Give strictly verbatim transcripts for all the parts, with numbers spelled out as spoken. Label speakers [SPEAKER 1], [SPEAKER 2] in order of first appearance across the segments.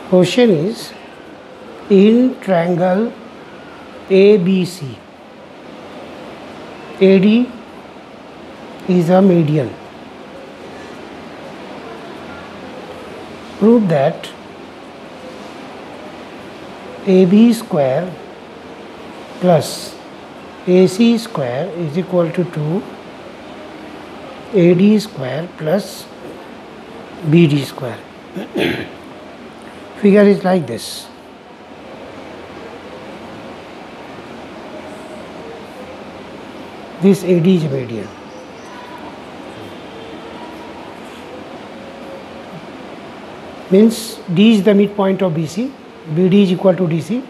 [SPEAKER 1] Question is, in triangle A B C, A D is a median. Prove that A B square plus A C square is equal to two A D square plus B D square. Figure is like this. This A D is a median. Means D is the midpoint of B C, B D is equal to D C.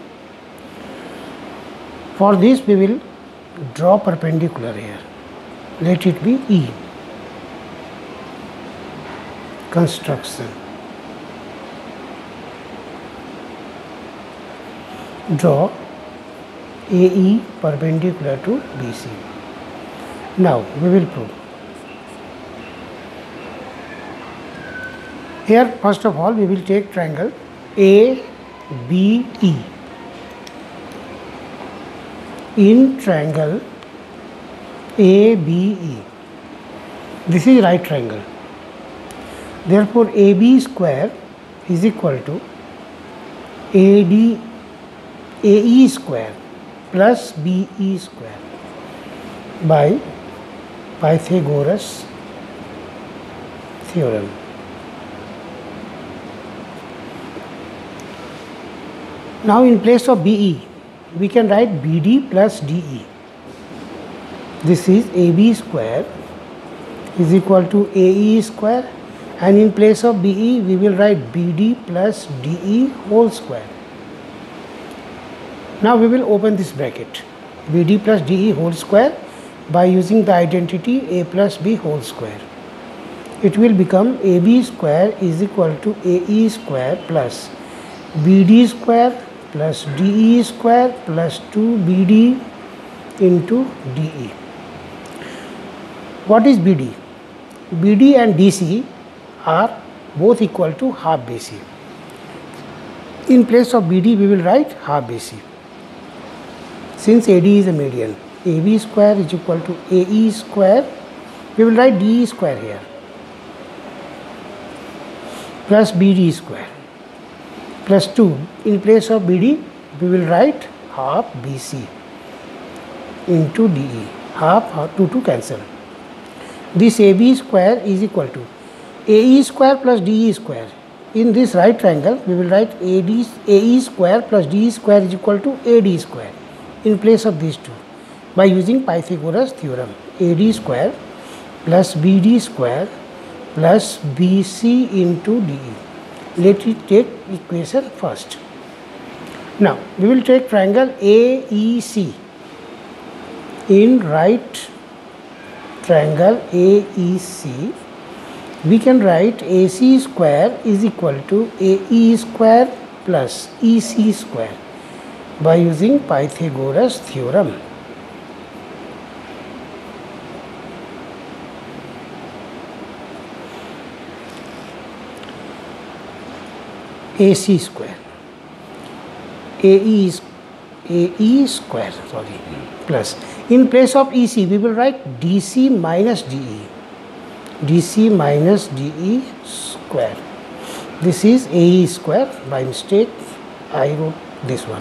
[SPEAKER 1] For this we will draw perpendicular here. Let it be E. Construction. Draw A E perpendicular to B C. Now we will prove. Here first of all we will take triangle A B E. In triangle A B E, this is right triangle. Therefore A B square is equal to A D A E square plus B E square by Pythagoras theorem. Now in place of B E, we can write B D plus D E. This is A B square is equal to A E square, and in place of B E, we will write B D plus D E whole square. Now we will open this bracket, B D plus D E whole square, by using the identity A plus B whole square. It will become A B square is equal to A E square plus B D square plus D E square plus two B D into D E. What is B D? B D and D C are both equal to half B C. In place of B D, we will write half B C. Since A D is a median, A B square is equal to A E square, we will write D E square here plus B D square plus two. In place of B D, we will write half B C into D E. Half, half two to cancel. This A B square is equal to A E square plus D E square. In this right triangle, we will write A D, A E square plus D E square is equal to A D square in place of these two by using Pythagoras theorem. A D square plus B D square plus B C into D E. Let it take equation first. Now we will take triangle A E C. In right triangle A E C, we can write A C square is equal to A E square plus E C square by using Pythagoras theorem. A C square, A E, A E square, sorry, plus. In place of E C, we will write D C minus D E. D C minus D E square. This is A E square. By mistake, I wrote this one.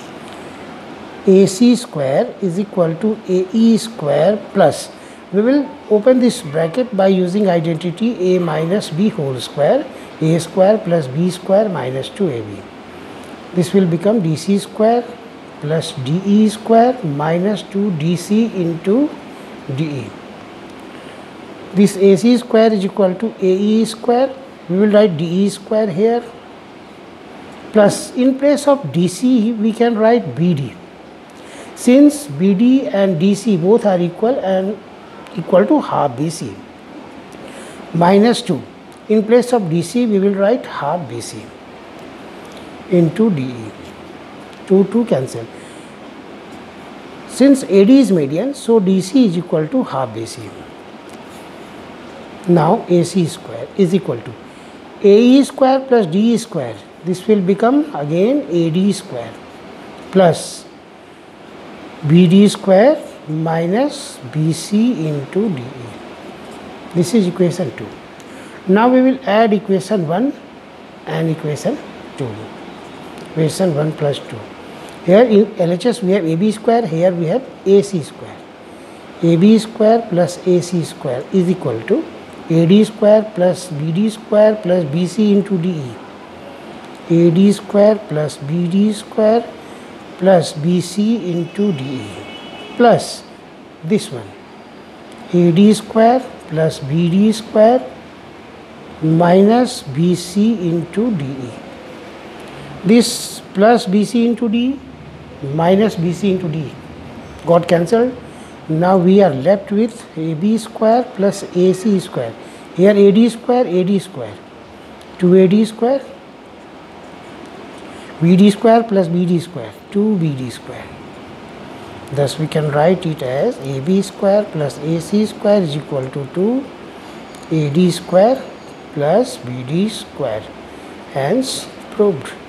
[SPEAKER 1] A C square is equal to A E square plus. We will open this bracket by using identity A minus B whole square. A square plus B square minus two A B. This will become D C square plus D E square minus two D C into D E. This A C square is equal to A E square. We will write D E square here plus in place of D C we can write B D. Since B D and D C both are equal and equal to half B C, minus two. In place of D C, we will write half B C into D E. two, two cancel. Since A D is median, so D C is equal to half B C. Now A C square is equal to A E square plus D E square. this will become again A D square plus B D square minus B C into D E. This is equation two. Now we will add equation one and equation two. Equation one plus two. Here in L H S we have A B square, here we have A C square. A B square plus A C square is equal to A D square plus B D square plus B C into D E. A D square plus B D square plus B C into D E plus this one A D square plus B D square minus B C into D E. This plus B C into D E minus B C into D E got cancelled. Now we are left with A B square plus A C square. Here A D square, A D square, two A D square, B D square plus B D square, two B D square. Thus we can write it as A B square plus A C square is equal to two A D square plus B D square. Hence proved.